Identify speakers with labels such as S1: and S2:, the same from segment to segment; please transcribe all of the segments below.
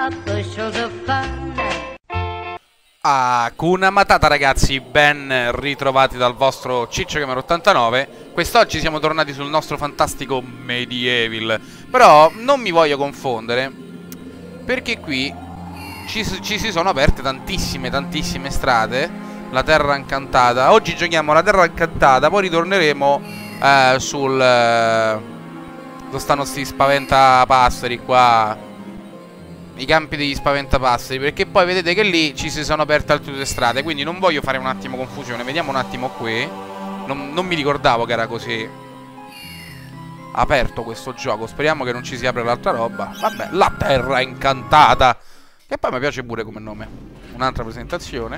S1: Hakuna Matata ragazzi, ben ritrovati dal vostro Ciccio Gamer 89. Quest'oggi siamo tornati sul nostro fantastico Medieval. Però non mi voglio confondere, perché qui ci si sono aperte tantissime strade. La terra incantata. Oggi giochiamo la terra incantata, poi ritorneremo dove stanno sti spaventapasseri qua, i campi degli spaventapasseri, perché poi vedete che lì ci si sono aperte altre due strade. Quindi non voglio fare un attimo confusione. Vediamo un attimo qui. Non mi ricordavo che era così aperto questo gioco. Speriamo che non ci si apra l'altra roba. Vabbè, la terra incantata, che poi mi piace pure come nome. Un'altra presentazione.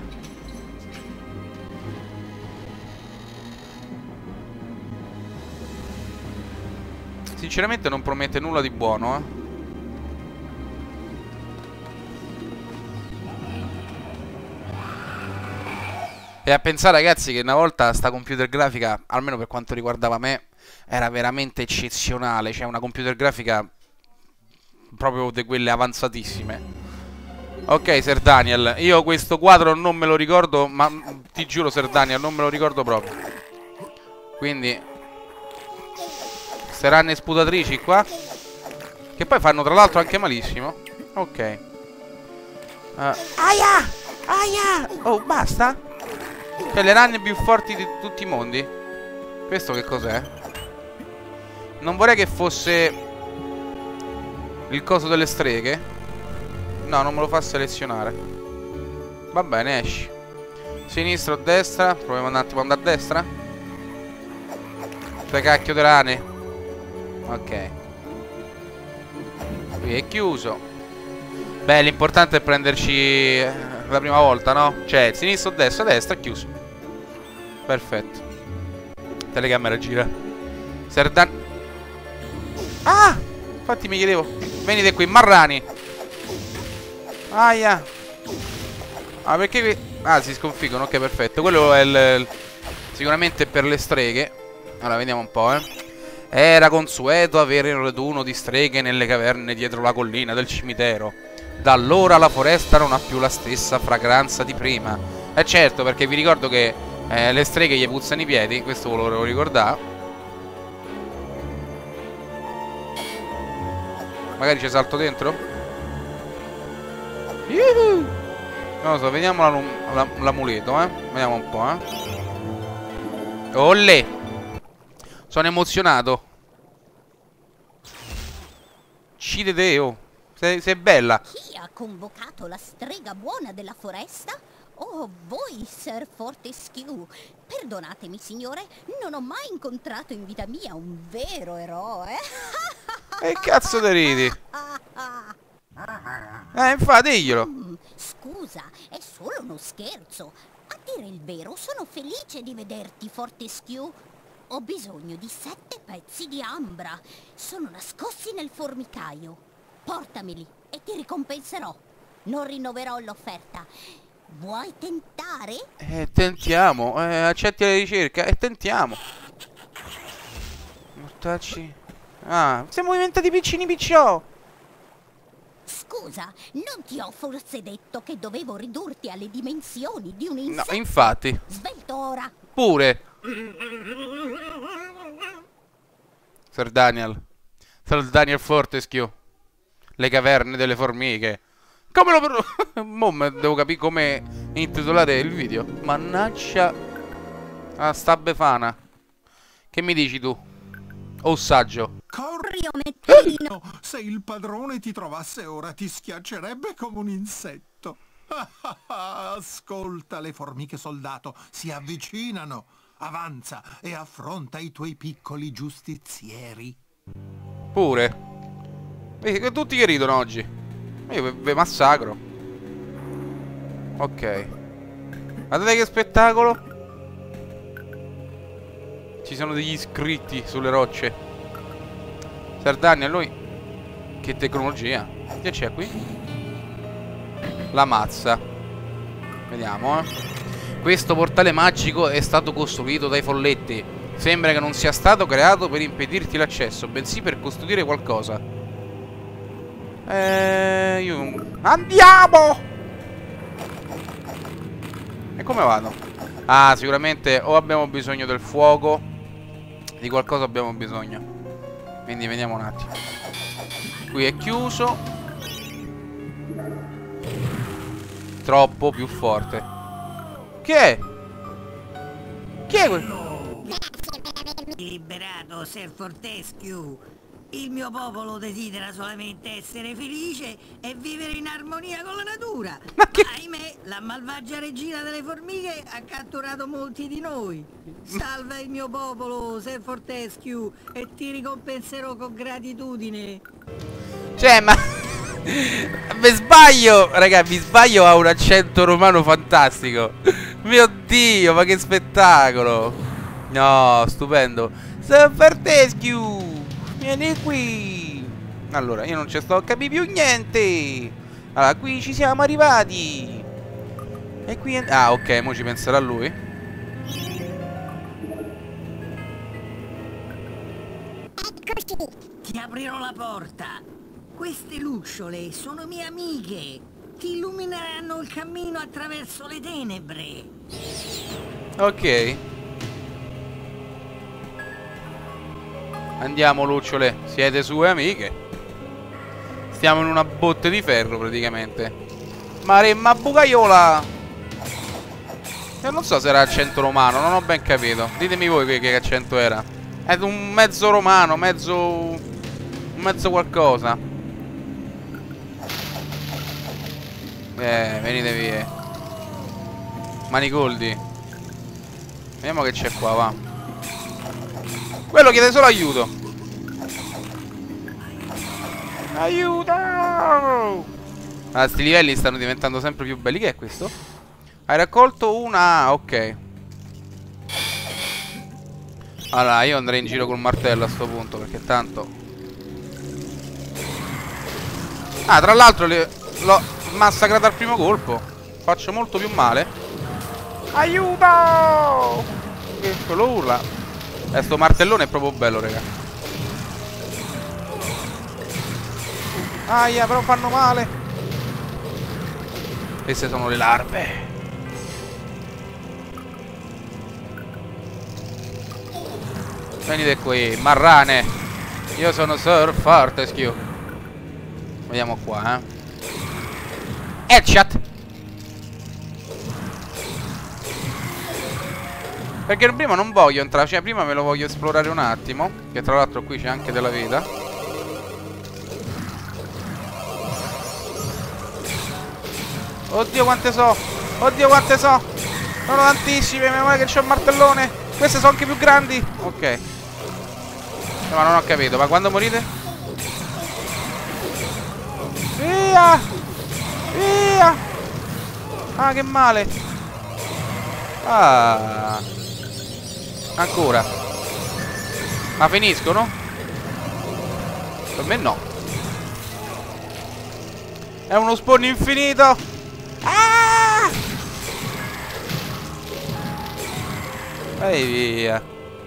S1: Sinceramente non promette nulla di buono, eh. E a pensare ragazzi che una volta sta computer grafica, almeno per quanto riguardava me, era veramente eccezionale. Cioè una computer grafica proprio di quelle avanzatissime. Ok Sir Daniel, io questo quadro non me lo ricordo, ma ti giuro Sir Daniel, non me lo ricordo proprio. Quindi queste ranne sputatrici qua, che poi fanno tra l'altro anche malissimo. Ok. Aia! Aia! Oh, basta? Cioè le ranne più forti di tutti i mondi. Questo che cos'è? Non vorrei che fosse il coso delle streghe. No, non me lo fa selezionare. Va bene, esci. Sinistra o destra? Proviamo un attimo ad andare a destra. Che cacchio di rane. Ok. Qui è chiuso. Beh, l'importante è prenderci la prima volta, no? Cioè, sinistra o destra? Destra, chiuso. Perfetto. Telecamera gira. Serdan. Ah! Infatti mi chiedevo. Venite qui, marrani. Aia. Ah, perché qui... Ah, si sconfiggono, ok, perfetto. Quello è sicuramente per le streghe. Allora, vediamo un po', Era consueto avere un raduno di streghe nelle caverne dietro la collina del cimitero. Da allora la foresta non ha più la stessa fragranza di prima. Certo, perché vi ricordo che le streghe gli puzzano i piedi. Questo ve lo volevo ricordare. Magari ci salto dentro. Non lo so, vediamo l'amuleto, Vediamo un po', Olè! Sono emozionato. Cidedeo. Sei bella.
S2: Chi ha convocato la strega buona della foresta? Oh, voi, Sir Fortescue. Perdonatemi, signore, non ho mai incontrato in vita mia un vero eroe.
S1: E cazzo te ridi? Infatti, diglielo.
S2: Scusa, è solo uno scherzo. A dire il vero, sono felice di vederti, Fortescue. Ho bisogno di 7 pezzi di ambra. Sono nascosti nel formicaio. Portameli e ti ricompenserò. Non rinnoverò l'offerta. Vuoi tentare?
S1: Tentiamo. Accetti la ricerca e tentiamo. Mortacci. Ah, siamo diventati piccini picciò.
S2: Scusa, non ti ho forse detto che dovevo ridurti alle dimensioni di un insetto?
S1: No, infatti.
S2: Svelto ora.
S1: Pure. Sir Daniel Fortescue. Le caverne delle formiche. Come lo... Mo devo capire come intitolare il video. Mannaggia a sta befana. Che mi dici tu? O saggio?
S3: Corri, omettino! Se il padrone ti trovasse ora ti schiaccerebbe come un insetto. Ascolta, le formiche soldato si avvicinano. Avanza e affronta i tuoi piccoli giustizieri.
S1: Pure. Tutti che ridono oggi. Io ve massacro. Ok. Guardate che spettacolo. Ci sono degli iscritti sulle rocce. Sir Daniel, lui. Che tecnologia. Che c'è qui? La mazza. Vediamo, Questo portale magico è stato costruito dai folletti. Sembra che non sia stato creato per impedirti l'accesso, bensì per custodire qualcosa. Andiamo! E come vado? Ah, sicuramente o abbiamo bisogno del fuoco. Di qualcosa abbiamo bisogno. Quindi vediamo un attimo. Qui è chiuso. Troppo più forte. Che è? Chi è quello?
S4: Grazie per avermi liberato, Sir Fortescue. Il mio popolo desidera solamente essere felice e vivere in armonia con la natura.
S1: Ma che...
S4: Ahimè, la malvagia regina delle formiche ha catturato molti di noi. Salva il mio popolo, Sir Fortescue, e ti ricompenserò con gratitudine.
S1: Cioè, ma... mi sbaglio, raga, mi sbaglio, ha un accento romano fantastico. Mio Dio, ma che spettacolo. No, stupendo. Sir Fortescue, vieni qui. Allora, io non ci sto a capire più niente. Allora, qui ci siamo arrivati. E qui... Ah, ok, mo ci penserà lui.
S4: Eccoci. Ti aprirò la porta. Queste lucciole sono mie amiche. Ti illumineranno il cammino attraverso le tenebre.
S1: Ok. Andiamo, lucciole. Siete sue amiche. Stiamo in una botte di ferro, praticamente. Maremma bucaiola. Io non so se era accento romano, non ho ben capito. Ditemi voi che accento era. È un mezzo romano, mezzo qualcosa. Venite via. Manicoldi. Vediamo che c'è qua, va. Quello chiede solo aiuto. Aiuto! Ah, sti livelli stanno diventando sempre più belli. Che è questo? Hai raccolto una... ok. Allora, io andrei in giro col martello a sto punto, perché tanto... Ah, tra l'altro l'ho massacrato al primo colpo. Faccio molto più male. Aiuto! Che quello urla. Sto martellone è proprio bello, raga. Aia, però fanno male. Queste sono le larve. Venite qui, marrane. Io sono Sir Fortescue. Vediamo qua, Headshot. Perché prima non voglio entrare, cioè prima me lo voglio esplorare un attimo. Che tra l'altro qui c'è anche della vita. Oddio quante so. Oddio quante so. Sono tantissime, meno male che c'ho il martellone. Queste sono anche più grandi. Ok. Ma non ho capito, ma quando morite? Via! Via! Ah, che male. Ah. Ancora. Ma finiscono? Per me no. È uno spawn infinito. Ah! Vai via.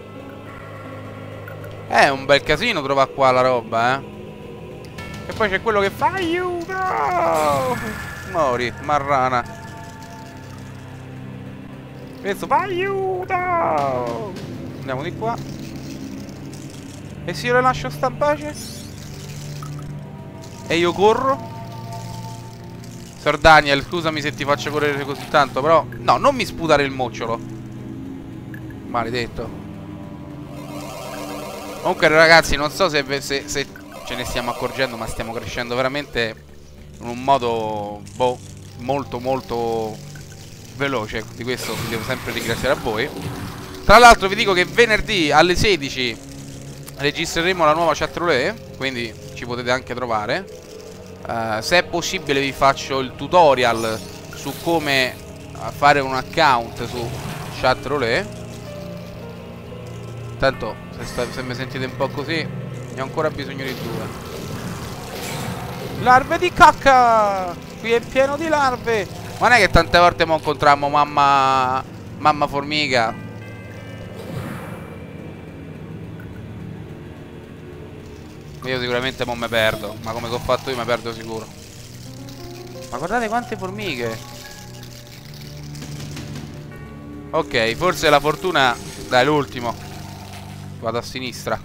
S1: È un bel casino trovare qua la roba, E poi c'è quello che fa aiuto. Mori, marrana. Questo fa aiuto. Andiamo di qua. E se io le lascio sta in pace? E io corro? Sir Daniel, scusami se ti faccio correre così tanto, però... No, non mi sputare il mocciolo. Maledetto. Comunque ragazzi, non so se ce ne stiamo accorgendo, ma stiamo crescendo veramente in un modo molto veloce. Di questo vi devo sempre ringraziare a voi. Tra l'altro vi dico che venerdì alle 16 registreremo la nuova chat roulette, quindi ci potete anche trovare. Se è possibile vi faccio il tutorial su come fare un account su chat roulette. Tanto se mi sentite un po' così, ne ho ancora bisogno di 2. Larve di cacca! Qui è pieno di larve. Ma non è che tante volte mo incontrammo mamma formica. Io sicuramente non mi perdo. Ma come che ho fatto io mi perdo sicuro. Ma guardate quante formiche. Ok, forse la fortuna. Dai, l'ultimo. Vado a sinistra.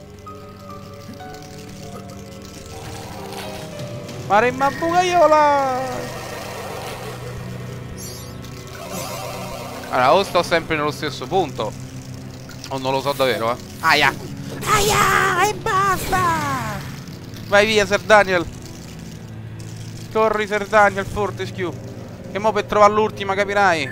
S1: Maremma bucaiola. Allora, o sto sempre nello stesso punto, o non lo so davvero, eh. Aia. Aia, e basta. Vai via, Sir Daniel. Corri, Sir Daniel, Fortescue. Che mo per trovare l'ultima, capirai.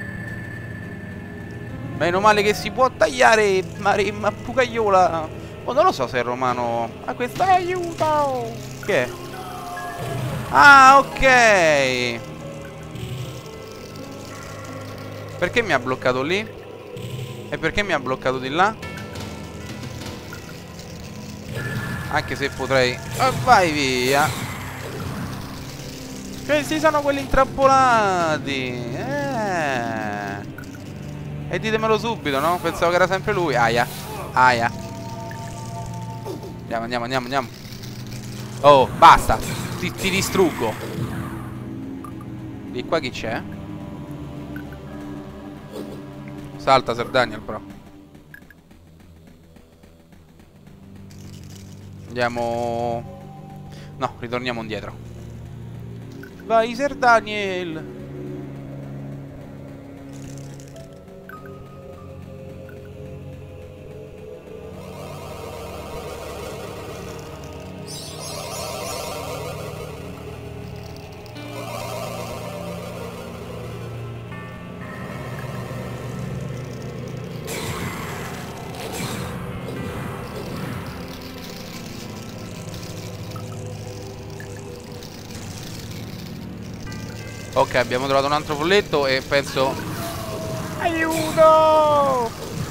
S1: Meno male che si può tagliare, Maremma bucaiola. Oh, non lo so se è romano. Ah, questo aiuto. Che è? Ah, ok. Perché mi ha bloccato lì? E perché mi ha bloccato di là? Anche se potrei... Oh, vai via. Questi sono quelli intrappolati. E ditemelo subito, no? Pensavo che era sempre lui. Aia. Aia. Andiamo, andiamo, andiamo, andiamo. Oh, basta. Ti distruggo. Di qua chi c'è? Salta, Sir Daniel, però. Andiamo... No, ritorniamo indietro. Vai, Sir Daniel. Ok, abbiamo trovato un altro folletto e penso... Aiuto!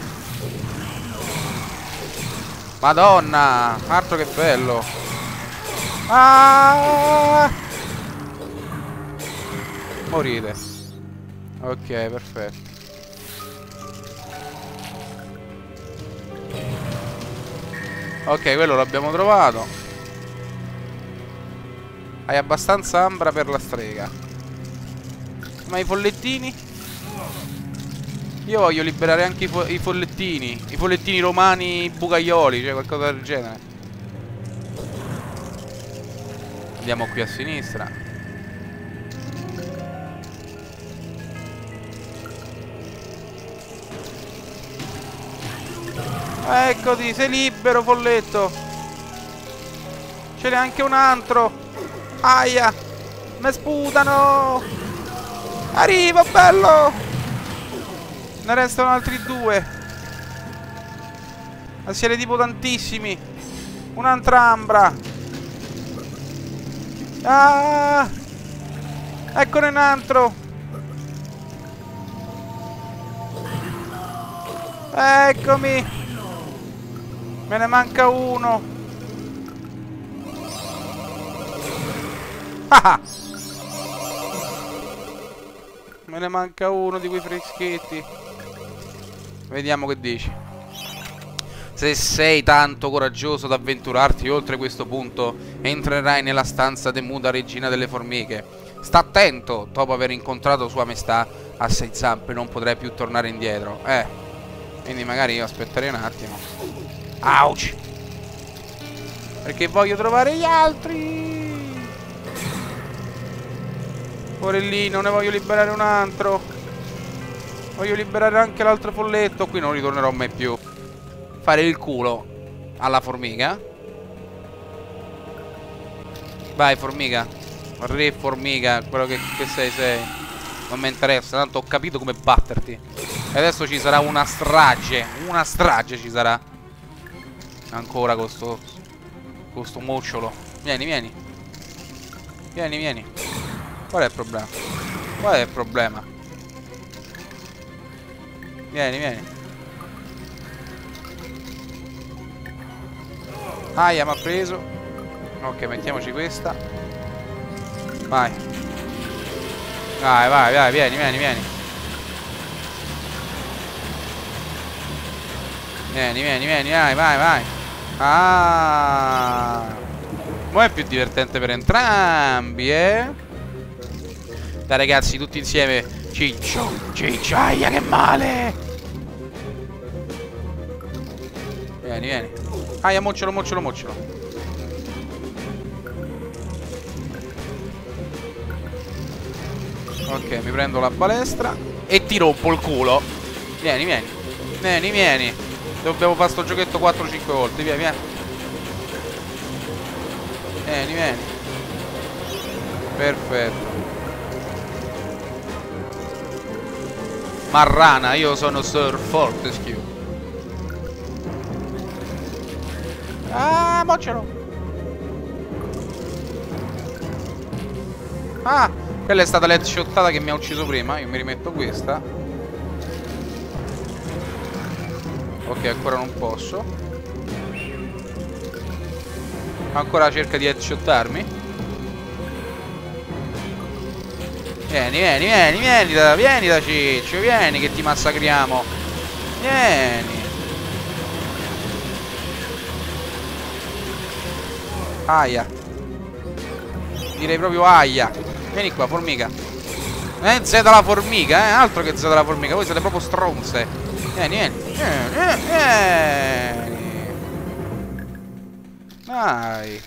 S1: Madonna! Altro che bello! Ah! Morite. Ok, perfetto. Ok, quello l'abbiamo trovato. Hai abbastanza ambra per la strega. Ma i follettini? Io voglio liberare anche i follettini. I follettini romani bucaioli, cioè qualcosa del genere. Andiamo qui a sinistra. Eccoti, sei libero, folletto. Ce n'è anche un altro. Aia, mi sputano. Arrivo, bello. Ne restano altri due. Ma siete tipo tantissimi. Un'altra ambra. Ah, eccone un altro. Eccomi. Me ne manca uno. Ah, me ne manca uno di quei freschetti. Vediamo che dici. Se sei tanto coraggioso da avventurarti oltre questo punto, entrerai nella stanza temuta regina delle formiche. Sta attento, dopo aver incontrato sua maestà a 6 zampe non potrai più tornare indietro. Quindi magari io aspetterei un attimo. Ouch! Perché voglio trovare gli altri. Porellino, ne voglio liberare un altro. Voglio liberare anche l'altro folletto. Qui non ritornerò mai più. Fare il culo alla formica. Vai, formica. Re formica, quello che sei. Non mi interessa, tanto ho capito come batterti. E adesso ci sarà una strage. Una strage ci sarà. Ancora con sto mocciolo. Vieni, vieni. Vieni, vieni. Qual è il problema? Qual è il problema? Vieni, vieni. Aia, mi ha preso. Ok, mettiamoci questa. Vai. Vai, vai, vai, vieni, vieni, vieni. Vieni, vieni, vieni, vai, vai, vai. Ah, mo' è più divertente per entrambi, Dai ragazzi, tutti insieme. Ciccio, Ciccio, aia che male. Vieni, vieni. Aia, moccelo, moccelo, moccelo. Ok, mi prendo la balestra e ti rompo il culo. Vieni, vieni. Vieni, vieni. Dobbiamo fare sto giochetto 4-5 volte. Vieni, vieni. Vieni, vieni. Perfetto. Marrana, io sono Sir Fortescue. Ah, moccelo. Ah, quella è stata l'headshottata che mi ha ucciso prima. Io mi rimetto questa. Ok, ancora non posso. Ancora cerca di headshottarmi. Vieni, vieni, vieni, vieni da Ciccio. Vieni che ti massacriamo. Vieni. Aia. Direi proprio aia. Vieni qua, formica. Z la formica, altro che Z la formica. Voi siete proprio stronze. Vieni, vieni. Vieni, vieni. Dai.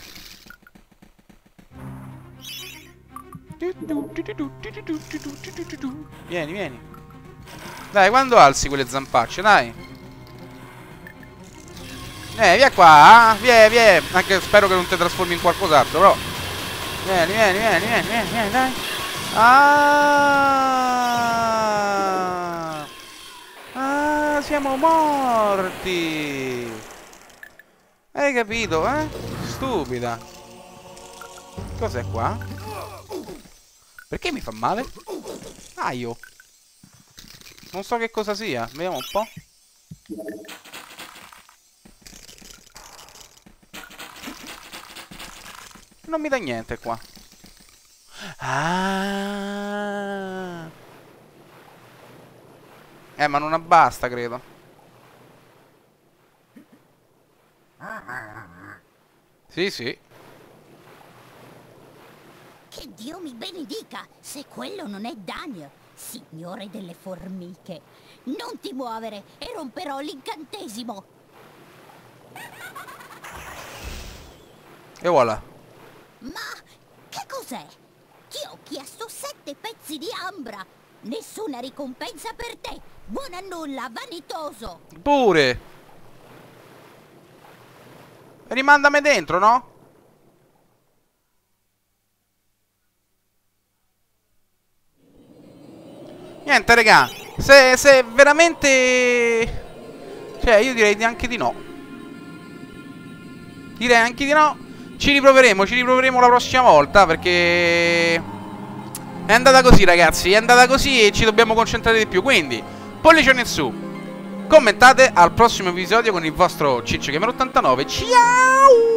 S1: Vieni, vieni. Dai, quando alzi quelle zampacce, dai. Via qua, via. Anche spero che non ti trasformi in qualcos'altro, però. Vieni, vieni, dai. Ah, siamo morti. Hai capito, Stupida. Cos'è qua? Perché mi fa male? Io non so che cosa sia. Vediamo un po'. Non mi dà niente qua. Ah. Ma non abbasta, credo. Sì, sì.
S2: Che Dio mi benedica, se quello non è Daniel, signore delle formiche. Non ti muovere e romperò l'incantesimo.
S1: E voilà.
S2: Ma che cos'è? Ti ho chiesto 7 pezzi di ambra. Nessuna ricompensa per te. Buona nulla, vanitoso.
S1: Pure. Rimandami dentro, no? Niente, raga. Se veramente... Cioè, io direi anche di no. Direi anche di no. Ci riproveremo la prossima volta, perché è andata così, ragazzi. È andata così e ci dobbiamo concentrare di più. Quindi, pollicione in su. Commentate al prossimo episodio con il vostro Ciccio Gamer 89. Ciao!